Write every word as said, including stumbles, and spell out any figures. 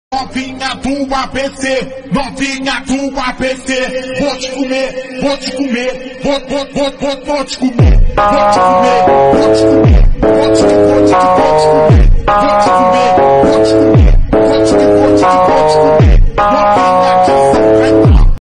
Novinha do A B C, novinha do A B C, vou te comer, vou te comer, vou, vou, vou, vou, vou te comer, vou te comer.